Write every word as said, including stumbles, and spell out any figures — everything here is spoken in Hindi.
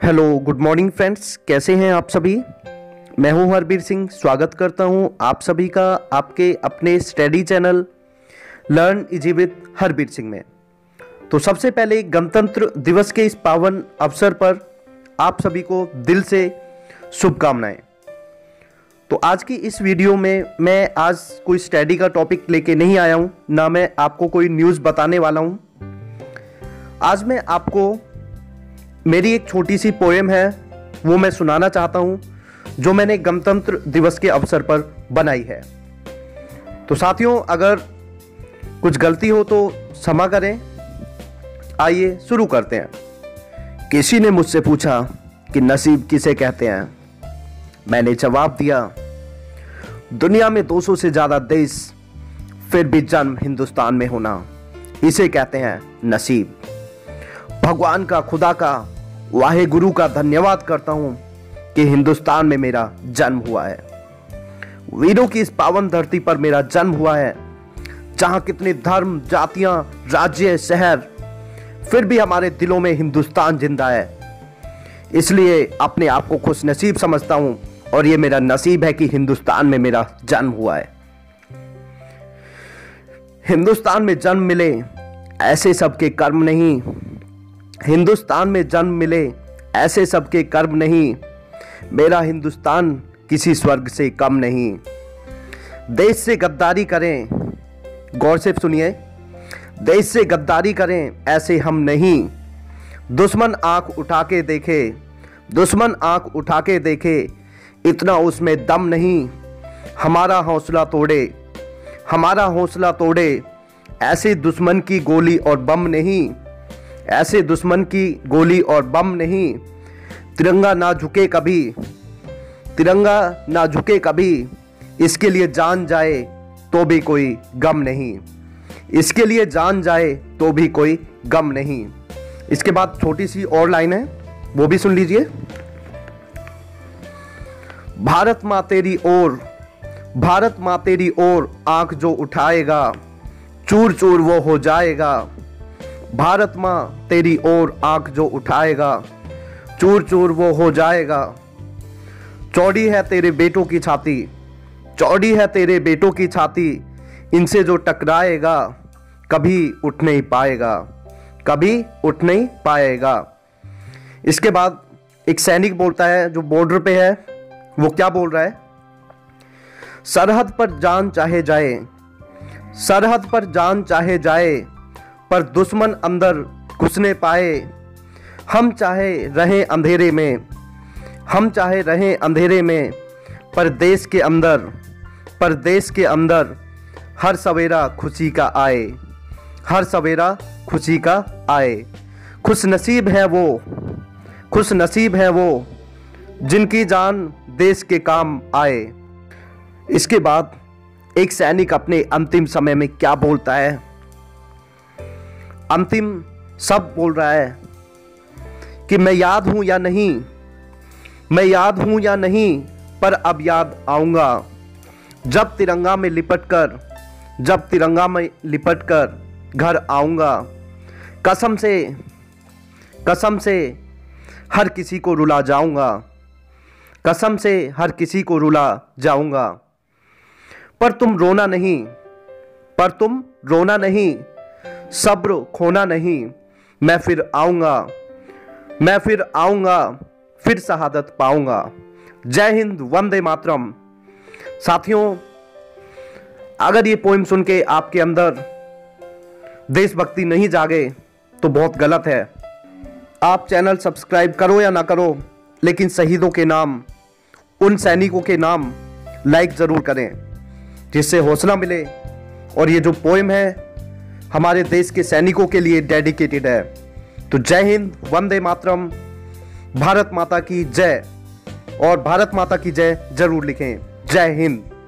हेलो गुड मॉर्निंग फ्रेंड्स, कैसे हैं आप सभी। मैं हूं हरबीर सिंह। स्वागत करता हूं आप सभी का आपके अपने study channel learn easy with Harbir Singh में। तो सबसे पहले गणतंत्र दिवस के इस पावन अवसर पर आप सभी को दिल से शुभकामनाएं। तो आज की इस वीडियो में मैं आज कोई स्टडी का टॉपिक लेके नहीं आया हूं, ना मैं आपको कोई न्यूज़ बताने वाला हूं। आज मैं आपको मेरी एक छोटी सी पोएम है वो मैं सुनाना चाहता हूं, जो मैंने गणतंत्र दिवस के अवसर पर बनाई है। तो साथियों, अगर कुछ गलती हो तो क्षमा करें। आइए शुरू करते हैं। किसी ने मुझसे पूछा कि नसीब किसे कहते हैं। मैंने जवाब दिया, दुनिया में दो सौ से ज़्यादा देश, फिर भी जन्म हिंदुस्तान में होना, इसे कहते हैं नसीब। भगवान का, खुदा का, वाहे गुरु का धन्यवाद करता हूं कि हिंदुस्तान में मेरा जन्म हुआ है। वीरों की इस पावन धरती पर मेरा जन्म हुआ है, जहां कितने धर्म, जातियां, राज्य, शहर, फिर भी हमारे दिलों में हिंदुस्तान जिंदा है। इसलिए अपने आप को खुश नसीब समझता हूं और ये मेरा नसीब है कि हिंदुस्तान में मेरा जन्म हुआ है। हिंदुस्तान में जन्म मिले ऐसे सबके कर्म नहीं, हिंदुस्तान में जन्म मिले ऐसे सबके कर्म नहीं, मेरा हिंदुस्तान किसी स्वर्ग से कम नहीं। देश से गद्दारी करें, गौर से सुनिए, देश से गद्दारी करें ऐसे हम नहीं। दुश्मन आंख उठा के देखे, दुश्मन आंख उठा के देखे, इतना उसमें दम नहीं। हमारा हौसला तोड़े, हमारा हौसला तोड़े, ऐसे दुश्मन की गोली और बम नहीं, ऐसे दुश्मन की गोली और बम नहीं। तिरंगा ना झुके कभी, तिरंगा ना झुके कभी, इसके लिए जान जाए तो भी कोई गम नहीं, इसके लिए जान जाए तो भी कोई गम नहीं। इसके बाद छोटी सी और लाइन है, वो भी सुन लीजिए। भारत माँ तेरी ओर, भारत माँ तेरी ओर आंख जो उठाएगा, चूर चूर वो हो जाएगा। भारत माँ तेरी ओर आंख जो उठाएगा, चूर चूर वो हो जाएगा। चौड़ी है तेरे बेटों की छाती, चौड़ी है तेरे बेटों की छाती, इनसे जो टकराएगा कभी उठ नहीं पाएगा, कभी उठ नहीं पाएगा। इसके बाद एक सैनिक बोलता है जो बॉर्डर पे है, वो क्या बोल रहा है। सरहद पर जान चाहे जाए, सरहद पर जान चाहे जाए, पर दुश्मन अंदर घुसने पाए। हम चाहे रहें अंधेरे में, हम चाहे रहें अंधेरे में, पर देश के अंदर, पर देश के अंदर हर सवेरा खुशी का आए, हर सवेरा खुशी का आए। खुश नसीब है वो, खुश नसीब है वो, जिनकी जान देश के काम आए। इसके बाद एक सैनिक अपने अंतिम समय में क्या बोलता है। अंतिम शब्द बोल रहा है कि मैं याद हूं या नहीं, मैं याद हूं या नहीं, पर अब याद आऊंगा। जब तिरंगा में लिपट कर, जब तिरंगा में लिपट कर घर आऊंगा। कसम से, कसम से हर किसी को रुला जाऊंगा, कसम से हर किसी को रुला जाऊंगा। पर तुम रोना नहीं, पर तुम रोना नहीं, सब्र खोना नहीं, मैं फिर आऊंगा, मैं फिर आऊंगा, फिर शहादत पाऊंगा। जय हिंद, वंदे मातरम। साथियों, अगर ये पोएम सुन के आपके अंदर देशभक्ति नहीं जागे तो बहुत गलत है। आप चैनल सब्सक्राइब करो या ना करो, लेकिन शहीदों के नाम, उन सैनिकों के नाम लाइक ज़रूर करें, जिससे हौसला मिले। और ये जो पोएम है हमारे देश के सैनिकों के लिए डेडिकेटेड है। तो जय हिंद, वंदे मातरम, भारत माता की जय, और भारत माता की जय जरूर लिखें। जय हिंद।